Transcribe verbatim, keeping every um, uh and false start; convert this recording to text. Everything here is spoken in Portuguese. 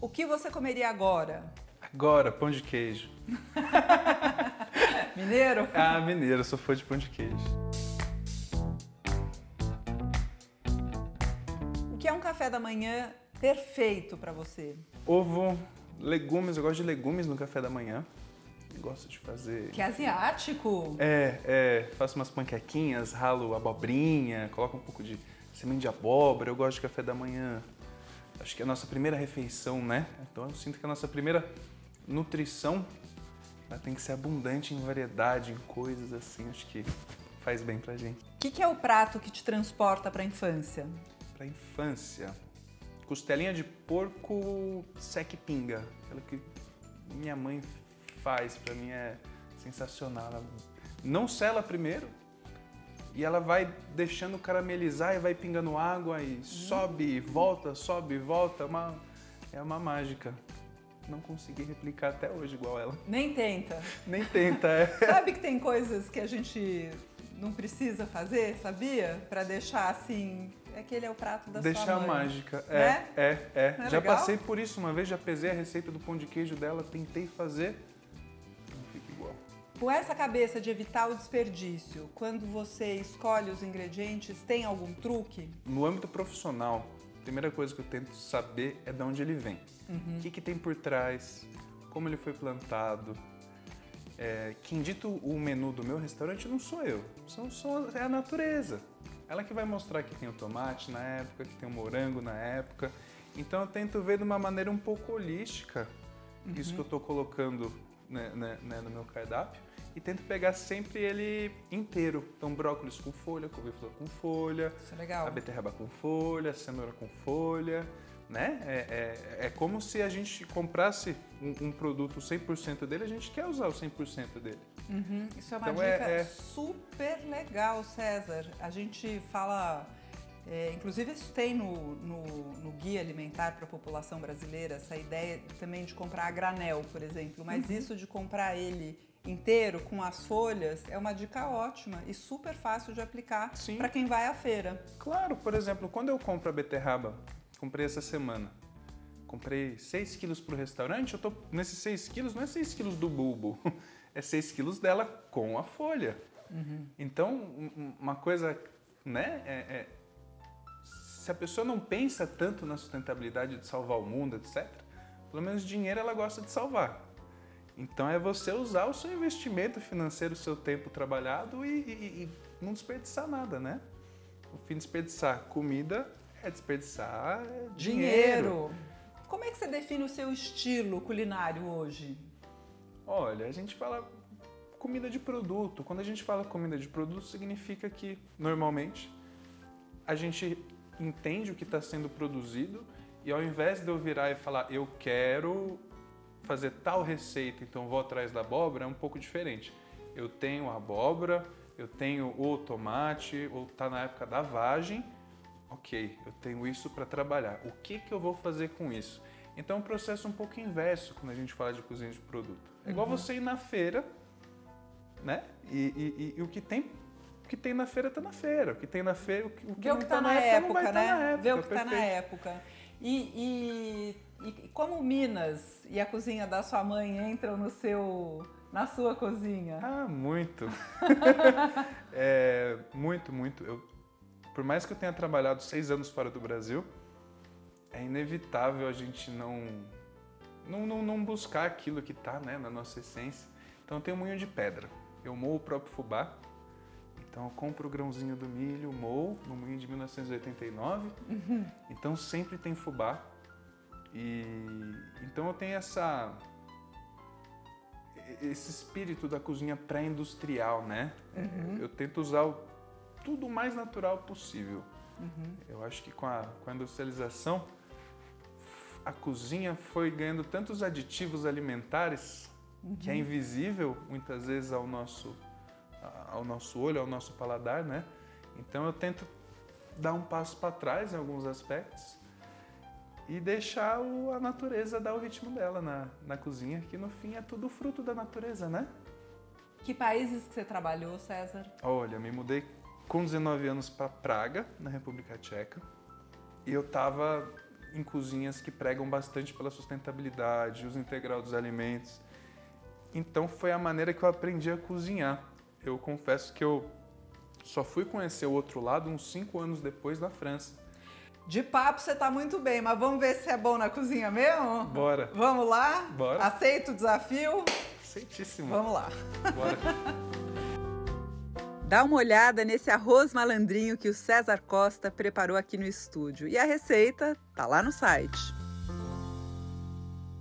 O que você comeria agora? Agora, pão de queijo. Mineiro? Ah, mineiro, sou fã de pão de queijo. O que é um café da manhã perfeito para você? Ovo, legumes, eu gosto de legumes no café da manhã. Gosto de fazer... Que asiático! É, é, faço umas panquequinhas, ralo abobrinha, coloco um pouco de semente de abóbora, eu gosto de café da manhã. Acho que é a nossa primeira refeição, né? Então eu sinto que a nossa primeira nutrição ela tem que ser abundante em variedade, em coisas assim, acho que faz bem pra gente. O que, que é o prato que te transporta para a infância? Pra infância, costelinha de porco seque-pinga, aquela que minha mãe faz, pra mim é sensacional. Ela não sela primeiro e ela vai deixando caramelizar e vai pingando água e hum. sobe e volta, sobe e volta, é uma, é uma mágica. Não consegui replicar até hoje igual ela. Nem tenta. Nem tenta, é. Sabe que tem coisas que a gente não precisa fazer, sabia? Pra deixar assim, aquele é o prato da deixar sua mãe. Deixar mágica, é, né? é, é. é já legal? passei por isso uma vez, já pesei a receita do pão de queijo dela, tentei fazer, não fica igual. Com essa cabeça de evitar o desperdício, quando você escolhe os ingredientes, tem algum truque? No âmbito profissional, a primeira coisa que eu tento saber é de onde ele vem. Uhum. O que, que tem por trás, como ele foi plantado. É, quem dita o menu do meu restaurante não sou eu, são, são, é a natureza. Ela que vai mostrar que tem o tomate na época, que tem o morango na época. Então eu tento ver de uma maneira um pouco holística uhum. isso que eu estou colocando né, né, né, no meu cardápio. E tento pegar sempre ele inteiro. Então, brócolis com folha, couve-flor com folha, isso é legal. A beterraba com folha, a cenoura com folha, né? É, é, é como se a gente comprasse um, um produto cem por cento dele, a gente quer usar o cem por cento dele. Uhum. Isso é uma então, dica é, é... super legal, César. A gente fala... É, inclusive, isso tem no, no, no Guia Alimentar para a População Brasileira, essa ideia também de comprar a granel, por exemplo. Mas uhum. isso de comprar ele inteiro, com as folhas, é uma dica ótima e super fácil de aplicar para quem vai à feira. Claro, por exemplo, quando eu compro a beterraba, comprei essa semana, comprei seis quilos para o restaurante, eu tô nesses seis quilos, não é seis quilos do bulbo, é seis quilos dela com a folha. Uhum. Então, uma coisa, né, é, é, se a pessoa não pensa tanto na sustentabilidade de salvar o mundo, etcétera, pelo menos dinheiro ela gosta de salvar. Então é você usar o seu investimento financeiro, o seu tempo trabalhado e, e, e não desperdiçar nada, né? O fim de desperdiçar comida é desperdiçar dinheiro. dinheiro. Como é que você define o seu estilo culinário hoje? Olha, a gente fala comida de produto. Quando a gente fala comida de produto, significa que, normalmente, a gente entende o que está sendo produzido e ao invés de eu virar e falar eu quero fazer tal receita, então vou atrás da abóbora, é um pouco diferente. Eu tenho a abóbora, eu tenho o tomate, ou está na época da vagem, ok, eu tenho isso para trabalhar. O que, que eu vou fazer com isso? Então é um processo um pouco inverso quando a gente fala de cozinha de produto. É igual uhum. você ir na feira, né? E, e, e, e o que tem, o que tem na feira está na feira. O que tem na feira, o que, o que Vê o que está na, na época, né? Tá na época, Vê o que está na época. E, e, e como Minas e a cozinha da sua mãe entram no seu, na sua cozinha? Ah, muito. é, muito, muito. Eu, por mais que eu tenha trabalhado seis anos fora do Brasil, é inevitável a gente não, não, não, não buscar aquilo que está, né, na nossa essência. Então eu tenho moinho de pedra. Eu moo o próprio fubá. Então eu compro o grãozinho do milho, moo, no moinho de mil novecentos e oitenta e nove. Uhum. Então sempre tem fubá. E então eu tenho essa esse espírito da cozinha pré-industrial, né? Uhum. Eu tento usar o, tudo o mais natural possível. Uhum. Eu acho que com a, com a industrialização a cozinha foi ganhando tantos aditivos alimentares uhum. que é invisível muitas vezes ao nosso ao nosso olho, ao nosso paladar, né? Então eu tento dar um passo para trás em alguns aspectos e deixar o, a natureza dar o ritmo dela na, na cozinha, que no fim é tudo fruto da natureza, né? Que países que você trabalhou, César? Olha, me mudei com dezenove anos para Praga, na República Tcheca, e eu estava em cozinhas que pregam bastante pela sustentabilidade, uso integral dos alimentos. Então foi a maneira que eu aprendi a cozinhar. Eu confesso que eu só fui conhecer o outro lado uns cinco anos depois na França. De papo você tá muito bem, mas vamos ver se é bom na cozinha mesmo? Bora. Vamos lá? Bora. Aceita o desafio? Aceitíssimo. Vamos lá. Bora. Dá uma olhada nesse arroz malandrinho que o César Costa preparou aqui no estúdio. E a receita tá lá no site.